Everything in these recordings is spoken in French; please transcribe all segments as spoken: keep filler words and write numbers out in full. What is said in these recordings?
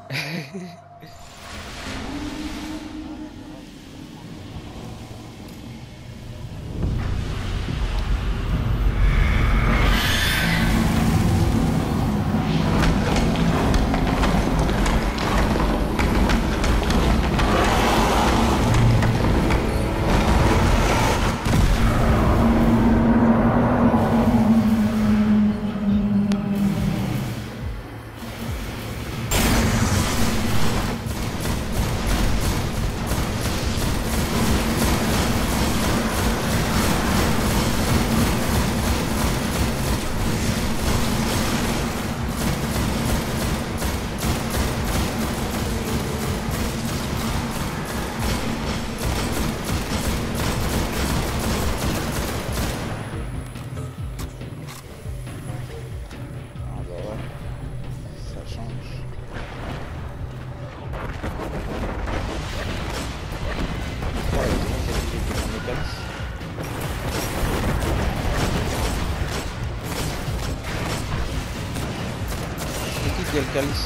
Le calice.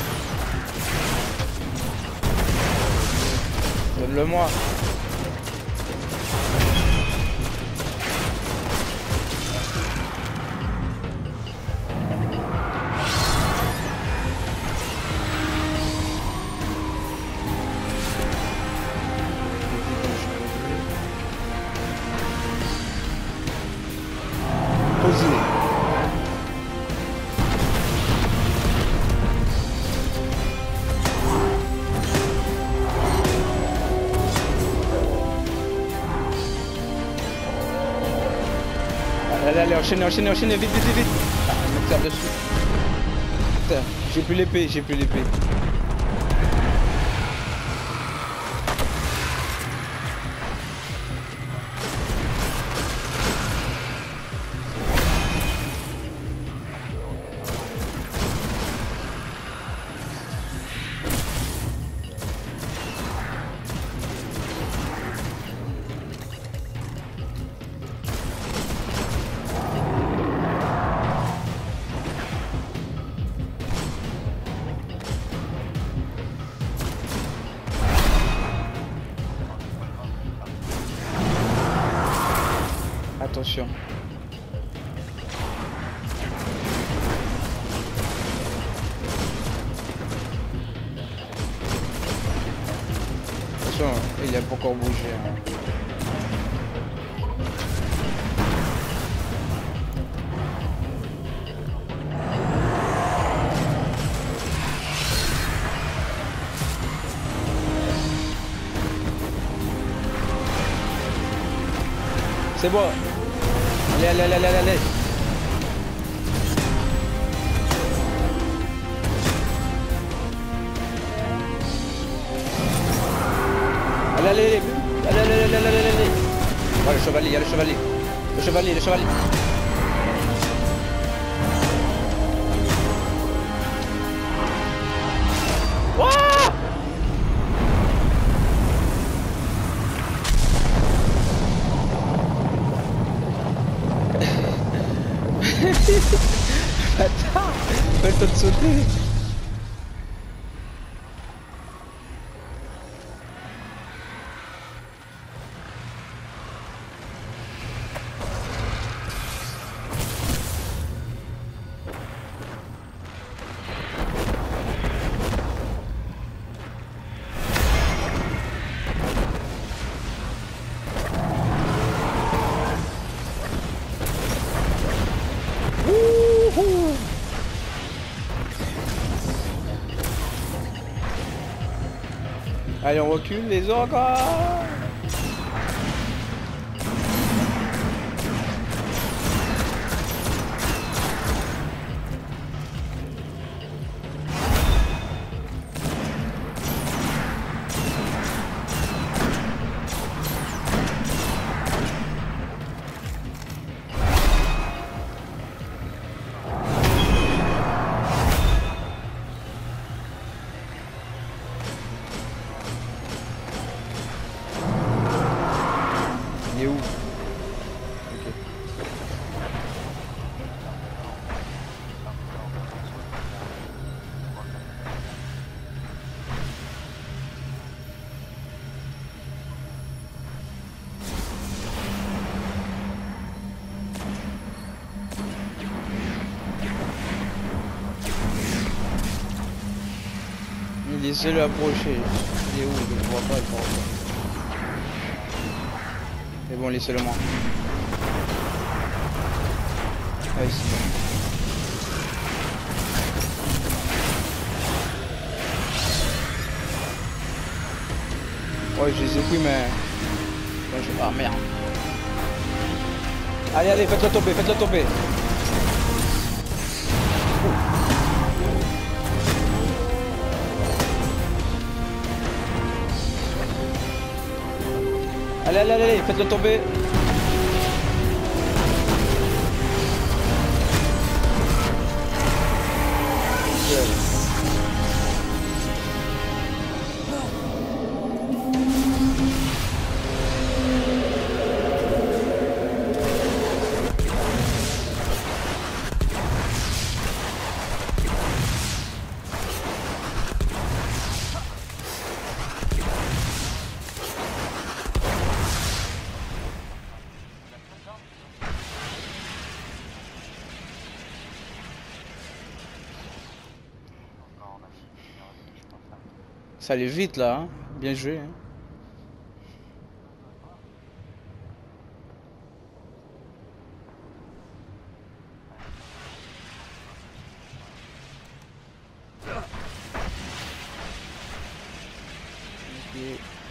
Donne-le-moi. Posé. Allez, allez, enchaînez, enchaînez, enchaînez, vite, vite, vite, vite. Ah, je me tire dessus. Putain, j'ai plus l'épée, j'ai plus l'épée. Attention. Attention, il a pas encore bougé. Hein. C'est bon. Allez, allez, allez, allez, allez. Allez, allez, allez, allez, allez, allez, allez, allez, allez. Ouais, le chevalier, il y a le chevalier. Le chevalier, le chevalier. Wouah! Attends, fais le temps de sauter. Allez, on recule les ogres. Laissez-le approcher. Il est où? Je ne vois pas le porte. C'est bon, laissez-le moi. Ah, ici. Ouais, je les ai pris, mais... Ah merde. Allez, allez, faites-le tomber, faites-le tomber. Allez, allez, allez, faites-le tomber. Ça allait vite là, hein. Bien joué. Hein. Okay.